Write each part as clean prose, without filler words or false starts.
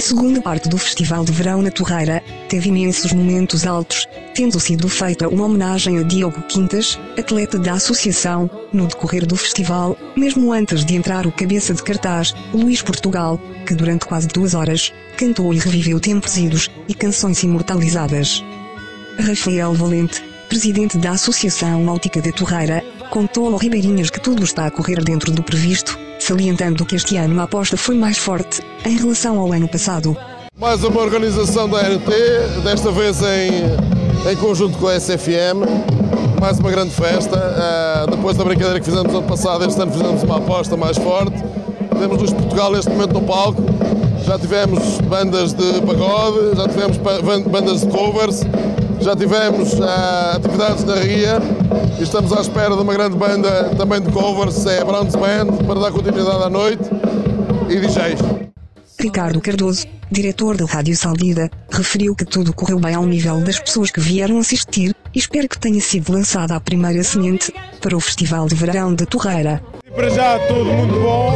segunda parte do Festival de Verão na Torreira teve imensos momentos altos, tendo sido feita uma homenagem a Diogo Quintas, atleta da associação, no decorrer do festival, mesmo antes de entrar o cabeça de cartaz, Luís Portugal, que durante quase 2 horas, cantou e reviveu tempos idos e canções imortalizadas. Rafael Valente, presidente da Associação Náutica da Torreira, contou ao Ribeirinhas que tudo está a correr dentro do previsto, salientando que este ano a aposta foi mais forte, em relação ao ano passado. Mais uma organização da RT, desta vez em conjunto com a SFM, mais uma grande festa. Depois da brincadeira que fizemos ano passado, este ano fizemos uma aposta mais forte. Temos Luís Portugal neste momento no palco, já tivemos bandas de pagode, já tivemos bandas de covers, já tivemos atividades na Ria e estamos à espera de uma grande banda também de covers, é a Browns Band, para dar continuidade à noite e DJs. Ricardo Cardoso, diretor da Rádio Salguida, referiu que tudo correu bem ao nível das pessoas que vieram assistir e espera que tenha sido lançada a primeira semente para o Festival de Verão da Torreira. E para já tudo muito bom,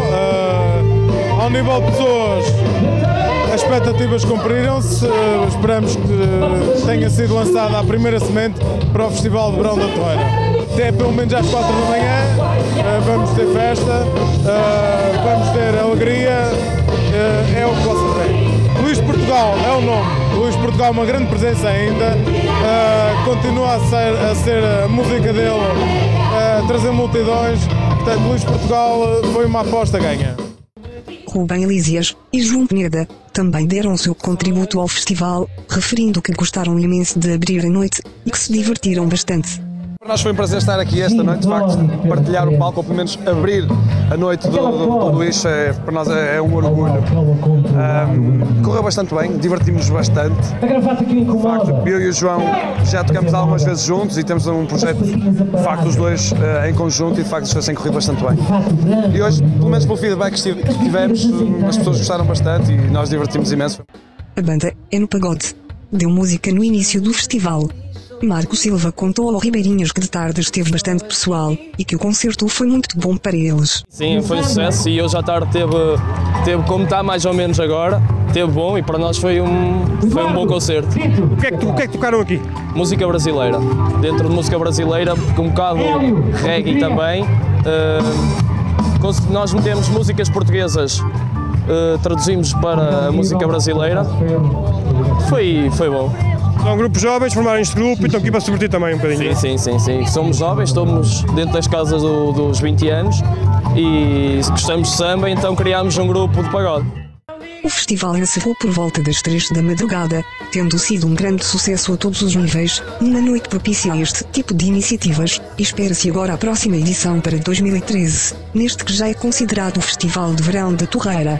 ao nível de pessoas as expectativas cumpriram-se, esperamos que tenha sido lançada a primeira semente para o Festival de Verão da Torreira. Até pelo menos às 4 da manhã, vamos ter festa, vamos ter alegria, é o que vocês veem. Luís Portugal é o nome, Luís Portugal é uma grande presença ainda, continua a ser a música dele, trazer multidões, portanto Luís Portugal foi uma aposta ganha. Rubem Elísias e João Peneda também deram o seu contributo ao festival, referindo que gostaram imenso de abrir a noite e que se divertiram bastante. Para nós foi um prazer estar aqui esta noite, de facto, partilhar o palco, ou pelo menos abrir a noite do Luís, para nós é um orgulho. Correu bastante bem, divertimos bastante. De facto, eu e o João já tocamos algumas vezes juntos e temos um projeto, de facto, os dois em conjunto e de facto isto tem corrido bastante bem. E hoje, pelo menos pelo feedback que tivemos, as pessoas gostaram bastante e nós divertimos imenso. A banda é no pagode. Deu música no início do festival. Marco Silva contou ao Ribeirinhas que de tarde esteve bastante pessoal e que o concerto foi muito bom para eles. Sim, foi um sucesso e hoje à tarde teve como está mais ou menos agora, teve bom e para nós foi um bom concerto. O que é que tocaram aqui? Música brasileira, dentro de música brasileira, com um bocado reggae também. Nós metemos músicas portuguesas, traduzimos para a música brasileira, foi bom. São grupos jovens, formaram este grupo e estão aqui para se divertir também um bocadinho. Sim. Somos jovens, estamos dentro das casas dos 20 anos e gostamos de samba, então criámos um grupo de pagode. O festival encerrou por volta das 3 da madrugada, tendo sido um grande sucesso a todos os níveis, numa noite propícia a este tipo de iniciativas, e espera-se agora a próxima edição para 2013, neste que já é considerado o Festival de Verão da Torreira.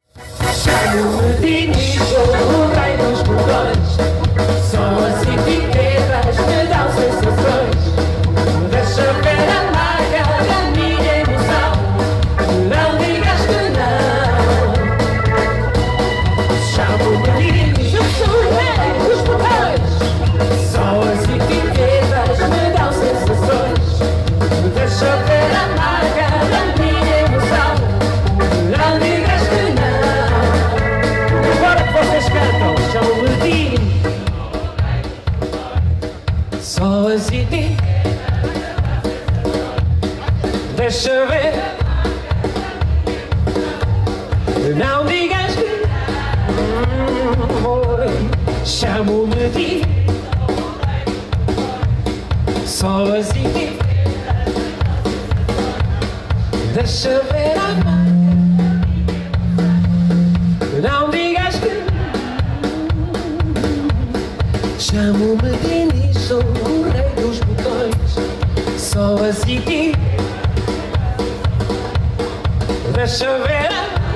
Deixa ver, não digas que chamo-me de só assim. Deixa ver a mão, não digas que chamo-me de nicho, o rei dos botões, só assim. Deixa ver,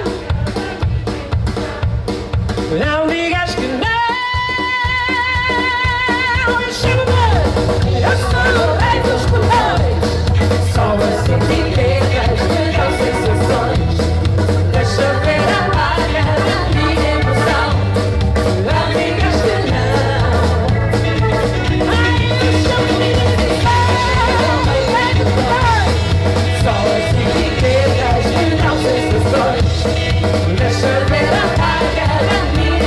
não digas que não. Chama-me, eu sou o rei dos botões, só assim te pegas, te dão sensações. Deixa ver a marca da minha emoção, não digas que não. Chama-me, eu sou o rei dos botões, só assim te pegas. Deixa ver a marca da minha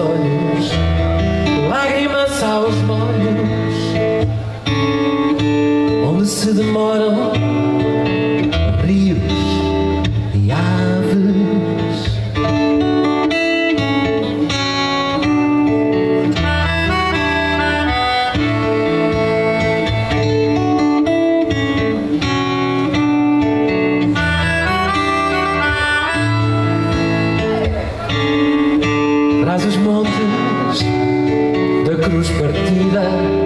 olhos, lágrimas aos molhos, onde se demoram rios e aves. Traz os montes da cruz partida,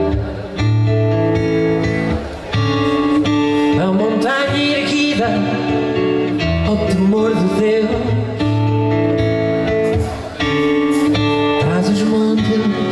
a montanha erguida ao temor de Deus. Traz os montes